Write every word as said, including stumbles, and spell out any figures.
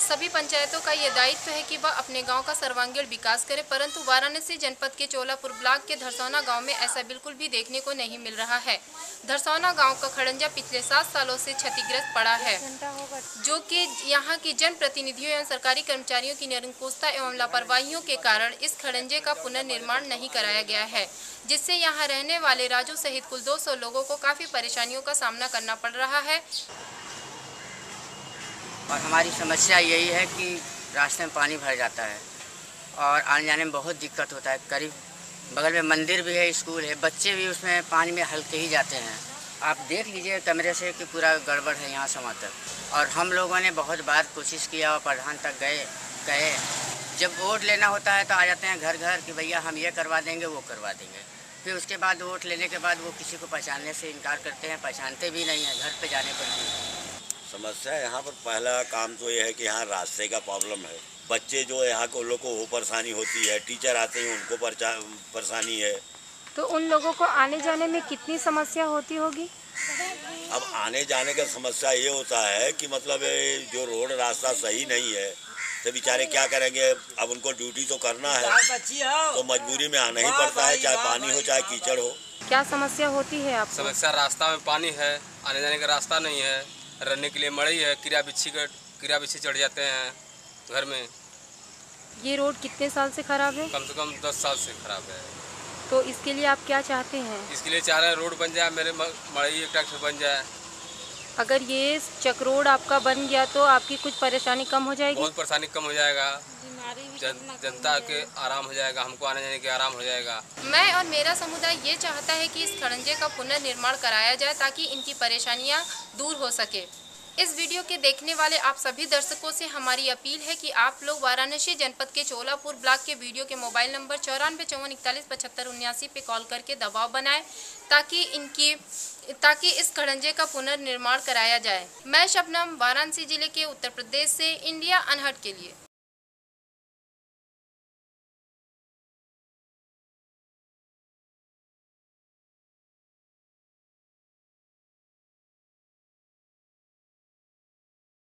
सभी पंचायतों का ये दायित्व है कि वह अपने गांव का सर्वांगीण विकास करे, परंतु वाराणसी जनपद के चोलापुर ब्लॉक के धरसौना गांव में ऐसा बिल्कुल भी देखने को नहीं मिल रहा है। धरसौना गांव का खड़ंजा पिछले सात सालों से क्षतिग्रस्त पड़ा है, जो कि यहां की जनप्रतिनिधियों एवं सरकारी कर्मचारियों की निरंकुशता एवं लापरवाहियों के कारण इस खड़ंजे का पुनर्निर्माण नहीं कराया गया है, जिससे यहाँ रहने वाले राजू सहित कुल दो सौ लोगों को काफी परेशानियों का सामना करना पड़ रहा है। और हमारी समस्या यही है कि रास्ते में पानी भर जाता है और आने जाने में बहुत दिक्कत होता है। करीब बगल में मंदिर भी है, स्कूल है, बच्चे भी उसमें पानी में हल्के ही जाते हैं। आप देख लीजिए कैमरे से कि पूरा गड़बड़ है यहाँ समाज तक। और हम लोगों ने बहुत बार कोशिश किया और प्रधान तक गए गए जब वोट लेना होता है तो आ जाते हैं घर घर कि भैया हम ये करवा देंगे वो करवा देंगे। फिर उसके बाद वोट लेने के बाद वो किसी को पहचानने से इनकार करते हैं, पहचानते भी नहीं हैं घर पे जाने पर भी। समस्या यहाँ पर पहला काम तो ये है कि यहाँ रास्ते का प्रॉब्लम है। बच्चे जो यहाँ को लोगों को वो परेशानी होती है, टीचर आते हैं उनको परेशानी है। तो उन लोगों को आने जाने में कितनी समस्या होती होगी? अब आने जाने का समस्या ये होता है कि मतलब जो रोड रास्ता सही नहीं है तो बेचारे क्या करेंगे। अब उनको ड्यूटी तो करना है तो मजबूरी में आना ही पड़ता है, चाहे पानी हो चाहे कीचड़ हो। क्या समस्या होती है आपको? समस्या रास्ता में पानी है, आने जाने का रास्ता नहीं है, रहने के लिए मड़ई है, कीड़ा बिच्छी का कीड़ा बिच्छी चढ़ जाते हैं घर में। ये रोड कितने साल से खराब है? कम से कम दस साल से खराब है। तो इसके लिए आप क्या चाहते हैं? इसके लिए चाह रहे हैं रोड बन जाए, मेरे मड़ई एक ट्रैक्टर बन जाए। अगर ये चक रोड आपका बन गया तो आपकी कुछ परेशानी कम हो जाएगी? बहुत परेशानी कम हो जाएगा, जन, जनता के आराम हो जाएगा, हमको आने जाने के आराम हो जाएगा। मैं और मेरा समुदाय ये चाहता है कि इस खड़ंजे का पुनर्निर्माण कराया जाए ताकि इनकी परेशानियां दूर हो सके। इस वीडियो के देखने वाले आप सभी दर्शकों से हमारी अपील है कि आप लोग वाराणसी जनपद के चोलापुर ब्लॉक के वीडियो के मोबाइल नंबर चौरानवे चौवन इकतालीस पचहत्तर उन्यासी पे कॉल करके दबाव बनाएं ताकि इनकी ताकि इस खड़ंजे का पुनर्निर्माण कराया जाए। मैं शबनम, वाराणसी जिले के उत्तर प्रदेश से इंडिया अनहर्ड के लिए।